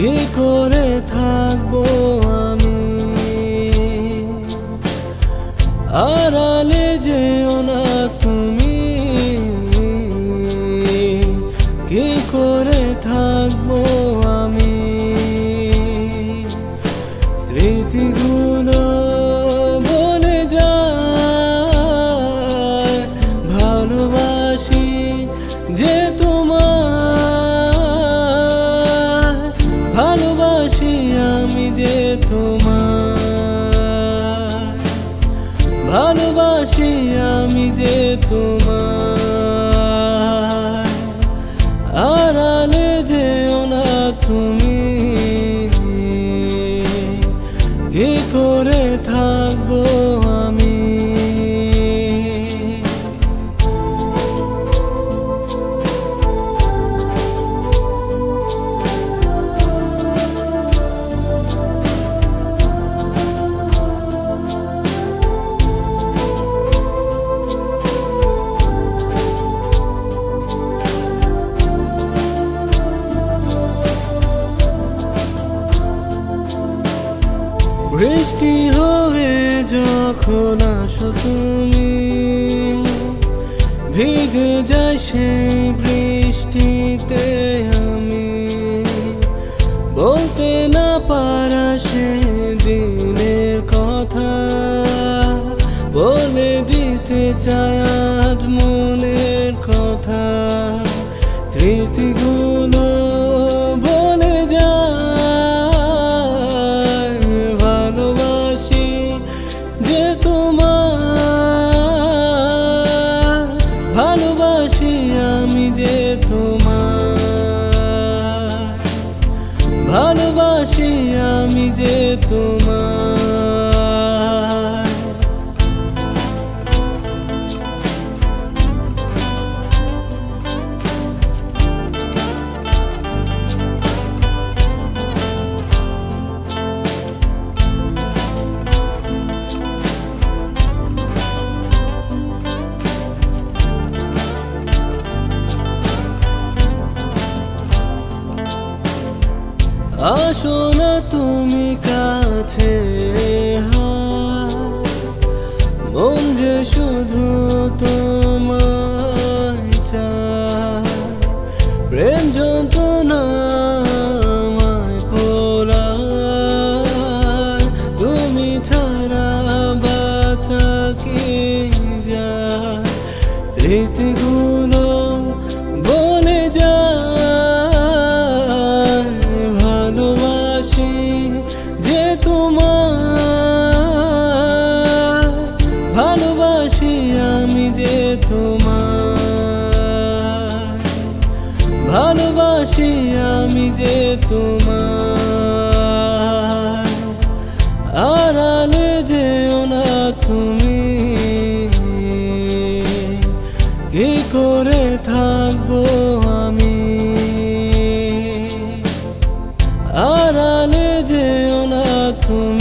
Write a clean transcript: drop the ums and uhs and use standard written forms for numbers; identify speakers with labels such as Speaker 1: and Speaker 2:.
Speaker 1: কি করে থাকবো আমি, আড়ালে যেও না তুমি, কি করে থাকবো আমি। স্মৃতিগুলো বলে যায় ভালোবাসি যে তোমায়, ভালোবাসি আমি যে তোমায়, ভালোবাসি আমি যে তোমায়, আড়ালে যেও না তুমি, কি করে থাকবো আমি। বৃষ্টি হয়ে যখন আসো তুমি, ভিজে যাই সেই বৃষ্টিতে আমি, বলতে না পারা সে দিনের কথা, বলে দিতে চাই আজ মনের কথা। স্মৃতিগুলো বলে যায় ভালোবাসি যে তোমায়, ভালোবাসি আমি যে তোমায়, ভালোবাসি আমি যে তোমায়। আসো না তুমি কাছে, মন যে শুধু তোমায় চায়, প্রেম যন্ত্রণায় পোড়ায়, তুমি ছাড়া বাঁচা কি যায়। স্মৃতিগুলো বলে যায় ভালোবাসি যে তোমায়, ভালোবাসি আমি যে তোমায়, ভালোবাসি আমি যে তোমায়, আড়ালে যেও না তুমি, কি করে থাকবো আমি, আড়ালে যেও না তুমি।